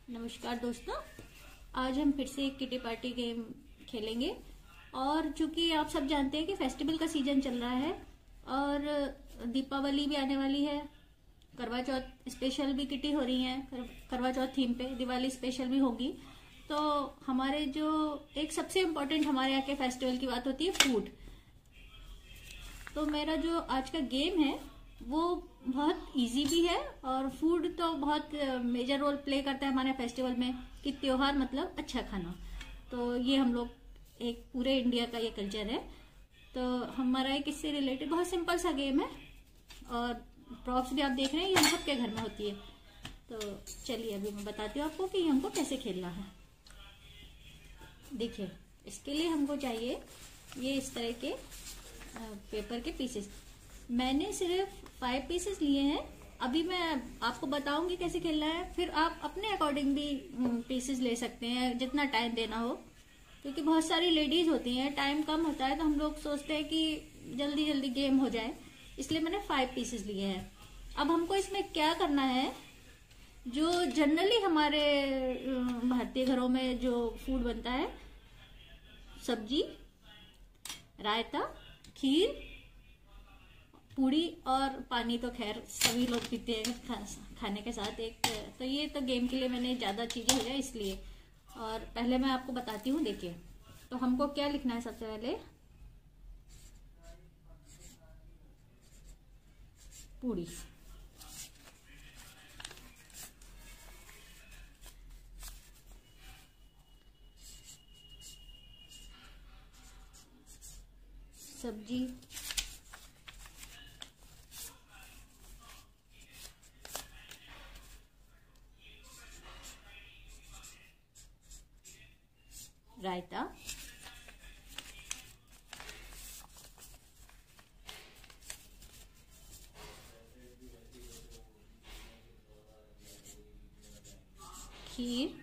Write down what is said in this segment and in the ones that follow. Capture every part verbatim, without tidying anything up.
नमस्कार दोस्तों, आज हम फिर से एक किटी पार्टी गेम खेलेंगे। और चूंकि आप सब जानते हैं कि फेस्टिवल का सीजन चल रहा है और दीपावली भी आने वाली है, करवा चौथ स्पेशल भी किटी हो रही है, करवा चौथ थीम पे दिवाली स्पेशल भी होगी। तो हमारे जो एक सबसे इम्पोर्टेंट हमारे यहाँ के फेस्टिवल की बात होती है फूड। तो मेरा जो आज का गेम है वो बहुत इजी भी है और फूड तो बहुत मेजर रोल प्ले करता है हमारे फेस्टिवल में कि त्योहार मतलब अच्छा खाना। तो ये हम लोग एक पूरे इंडिया का ये कल्चर है। तो हमारा एक इससे रिलेटेड बहुत सिंपल सा गेम है और प्रॉप्स भी आप देख रहे हैं, ये हम सबके घर में होती है। तो चलिए अभी मैं बताती हूँ आपको कि हमको कैसे खेलना है। देखिए, इसके लिए हमको चाहिए ये इस तरह के पेपर के पीसेस। मैंने सिर्फ फाइव पीसेस लिए हैं। अभी मैं आपको बताऊंगी कैसे खेलना है, फिर आप अपने अकॉर्डिंग भी पीसेस ले सकते हैं जितना टाइम देना हो, क्योंकि बहुत सारी लेडीज होती हैं, टाइम कम होता है तो हम लोग सोचते हैं कि जल्दी जल्दी गेम हो जाए, इसलिए मैंने फाइव पीसेस लिए हैं। अब हमको इसमें क्या करना है, जो जनरली हमारे भारतीय घरों में जो फूड बनता है, सब्जी, रायता, खीर, पूड़ी और पानी तो खैर सभी लोग पीते हैं खा, खाने के साथ एक। तो ये तो गेम के लिए मैंने ज्यादा चीजें हो जाए इसलिए। और पहले मैं आपको बताती हूँ। देखिए, तो हमको क्या लिखना है सबसे पहले, पूड़ी, सब्जी, रायता, खीर,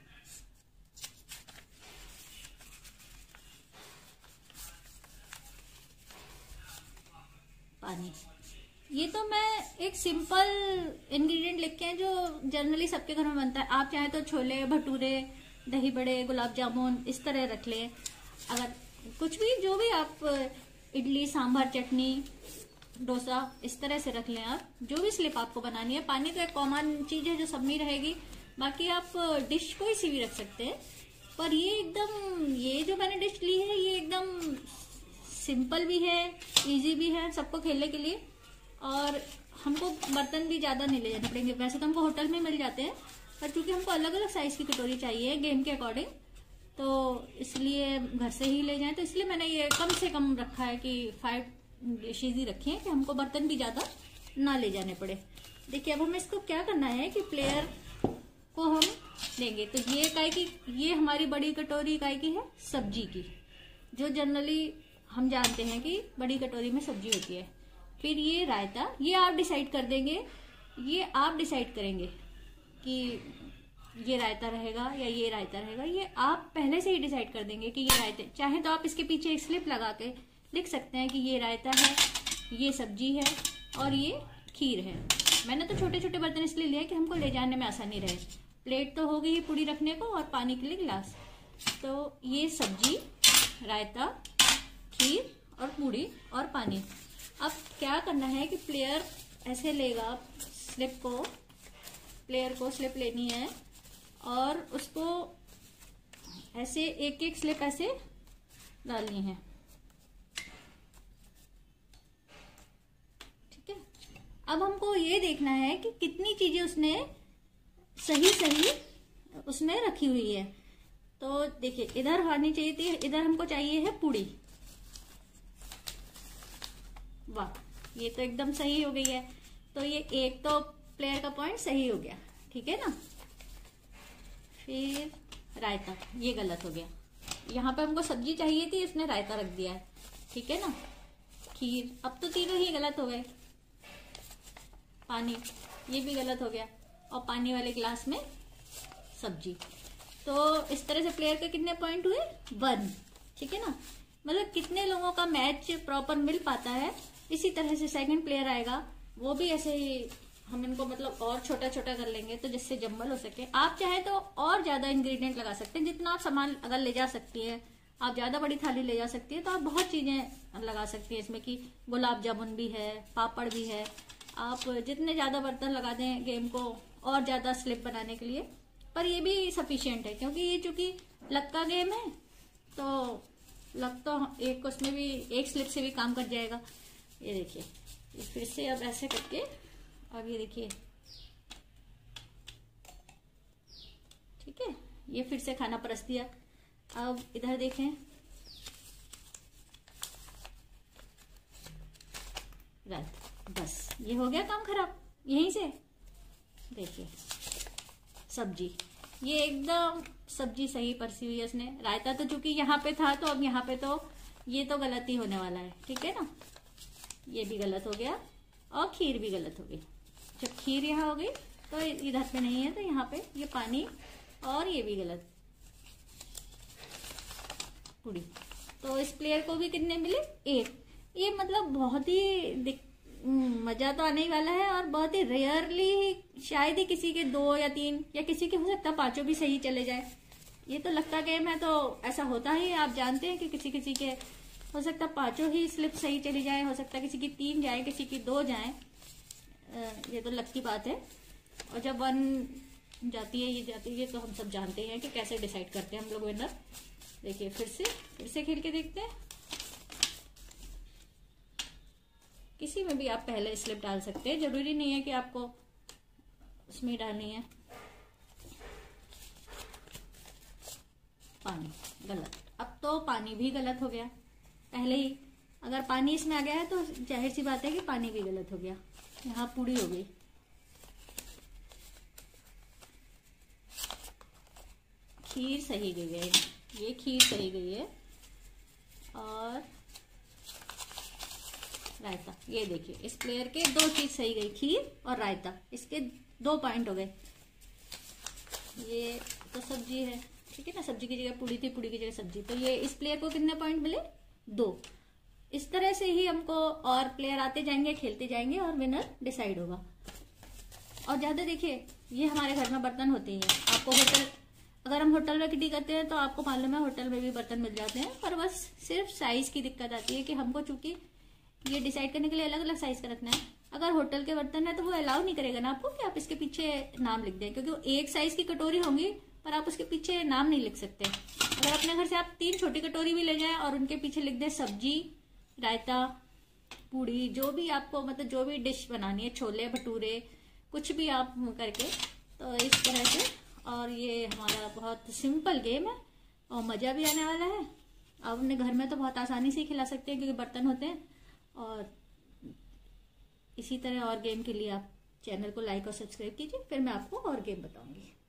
पानी। ये तो मैं एक सिंपल इंग्रेडिएंट लिख के हैं जो जनरली सबके घर में बनता है। आप चाहे तो छोले भटूरे, दही बड़े, गुलाब जामुन इस तरह रख ले। अगर कुछ भी, जो भी आप, इडली, सांभर, चटनी, डोसा, इस तरह से रख लें आप, जो भी स्लिप आपको बनानी है। पानी तो एक कॉमन चीज है जो सब में रहेगी, बाकी आप डिश कोई सी भी रख सकते हैं। पर ये एकदम, ये जो मैंने डिश ली है ये एकदम सिंपल भी है, इजी भी है सबको खेलने के लिए। और हमको बर्तन भी ज्यादा नहीं ले जाने पड़ेंगे। वैसे तो हमको होटल में मिल जाते हैं, पर चूंकि हमको अलग अलग साइज की कटोरी चाहिए गेम के अकॉर्डिंग, तो इसलिए घर से ही ले जाएं। तो इसलिए मैंने ये कम से कम रखा है कि फाइव डिशेज ही रखी हैं कि हमको बर्तन भी ज्यादा ना ले जाने पड़े। देखिए, अब हमें इसको क्या करना है कि प्लेयर को हम लेंगे। तो ये काय की, ये हमारी बड़ी कटोरी काय की है, सब्जी की, जो जनरली हम जानते हैं कि बड़ी कटोरी में सब्जी होती है। फिर ये रायता, ये आप डिसाइड कर देंगे, ये आप डिसाइड करेंगे कि ये रायता रहेगा या ये रायता रहेगा। ये आप पहले से ही डिसाइड कर देंगे कि ये रायते। चाहे तो आप इसके पीछे एक स्लिप लगा के लिख सकते हैं कि ये रायता है, ये सब्जी है और ये खीर है। मैंने तो छोटे छोटे बर्तन इसलिए लिया कि हमको ले जाने में आसानी रहे। प्लेट तो हो गई पूड़ी रखने को और पानी के लिए गिलास। तो ये सब्जी, रायता, खीर और पूड़ी और पानी। अब क्या करना है कि प्लेयर ऐसे लेगा स्लिप को, प्लेयर को स्लिप लेनी है और उसको ऐसे एक एक स्लिप ऐसे डालनी है। ठीक है, अब हमको ये देखना है कि कितनी चीजें उसने सही सही उसमें रखी हुई है। तो देखिए, इधर होनी चाहिए थी, इधर हमको चाहिए है पूड़ी। वाह, ये तो एकदम सही हो गई है। तो ये एक तो प्लेयर का पॉइंट सही हो गया, ठीक है ना। फिर रायता, ये गलत हो गया। यहाँ पे हमको सब्जी चाहिए थी, इसने रायता रख दिया है, ठीक है ना। खीर, अब तो तीनों ही गलत हो गए। पानी, ये भी गलत हो गया। और पानी वाले गिलास में सब्जी। तो इस तरह से प्लेयर के कितने पॉइंट हुए, वन, ठीक है ना। मतलब कितने लोगों का मैच प्रॉपर मिल पाता है। इसी तरह से सेकंड प्लेयर आएगा, वो भी ऐसे ही हम इनको मतलब और छोटा छोटा कर लेंगे तो जिससे जम्बल हो सके। आप चाहे तो और ज्यादा इंग्रेडिएंट लगा सकते हैं, जितना आप सामान अगर ले जा सकती है, आप ज्यादा बड़ी थाली ले जा सकती है तो आप बहुत चीजें लगा सकती है इसमें, कि गुलाब जामुन भी है, पापड़ भी है। आप जितने ज्यादा बर्तन लगा दें गेम को और ज्यादा स्लिप बनाने के लिए, पर ये भी सफिशियंट है क्योंकि ये चूंकि लक का गेम है तो लक तो एक उसमें भी एक स्लिप से भी काम कर जाएगा। ये देखिए, ये फिर से अब ऐसे करके, अब ये देखिए, ठीक है, ये फिर से खाना परस दिया। अब इधर देखें, राइट, बस ये हो गया काम खराब यहीं से। देखिए सब्जी, ये एकदम सब्जी सही परसी हुई है उसने। रायता तो चूंकि यहाँ पे था तो अब यहाँ पे तो ये तो गलत ही होने वाला है, ठीक है ना। ये भी गलत हो गया और खीर भी गलत हो गई। जब खीर यहाँ हो गई तो इधर पे नहीं है तो यहाँ पे ये पानी, और ये भी गलत पूरी। तो इस प्लेयर को भी कितने मिले? एक। ये मतलब बहुत ही मजा तो आने ही वाला है, और बहुत ही रेयरली शायद ही किसी के दो या तीन, या किसी के हो सकता पांचों भी सही चले जाए। ये तो लगता गेम है तो ऐसा होता ही, आप जानते हैं कि किसी किसी के हो सकता पांचों ही स्लिप सही चली जाए, हो सकता किसी की तीन जाए, किसी की दो जाए। ये तो लक की बात है। और जब वन जाती है, ये जाती है, तो हम सब जानते हैं कि कैसे डिसाइड करते हैं हम लोग विनर। देखिए फिर से फिर से खेल के देखते हैं। किसी में भी आप पहले स्लिप डाल सकते हैं, जरूरी नहीं है कि आपको उसमें डालनी है। पानी गलत, अब तो पानी भी गलत हो गया पहले ही। अगर पानी इसमें आ गया है तो जाहिर सी बात है कि पानी भी गलत हो गया। यहाँ पूरी हो गई। खीर सही गई है, ये खीर सही गई है। और रायता, ये देखिए इस प्लेयर के दो चीज सही गई, खीर और रायता, इसके दो पॉइंट हो गए। ये तो सब्जी है, ठीक है ना, सब्जी की जगह पूड़ी थी, पूड़ी की जगह सब्जी, तो ये इस प्लेयर को कितने पॉइंट मिले? दो। इस तरह से ही हमको और प्लेयर आते जाएंगे, खेलते जाएंगे और विनर डिसाइड होगा। और ज्यादा देखिए, ये हमारे घर में बर्तन होते ही है। आपको होटल, अगर हम होटल में किटी करते हैं तो आपको मालूम है होटल में भी बर्तन मिल जाते हैं, पर बस सिर्फ साइज की दिक्कत आती है कि हमको चूंकि ये डिसाइड करने के लिए अलग अलग साइज का रखना है। अगर होटल के बर्तन है तो वो अलाउ नहीं करेगा ना आपको कि आप इसके पीछे नाम लिख दें, क्योंकि वो एक साइज की कटोरी होंगी पर आप उसके पीछे नाम नहीं लिख सकते। अगर अपने घर से आप तीन छोटी कटोरी भी ले जाएं और उनके पीछे लिख दें सब्जी, रायता, पूड़ी, जो भी आपको मतलब जो भी डिश बनानी है, छोले भटूरे, कुछ भी आप करके, तो इस तरह से। और ये हमारा बहुत सिंपल गेम है और मजा भी आने वाला है। आप अपने घर में तो बहुत आसानी से खिला सकते हैं क्योंकि बर्तन होते हैं। और इसी तरह और गेम के लिए आप चैनल को लाइक और सब्सक्राइब कीजिए, फिर मैं आपको और गेम बताऊंगी।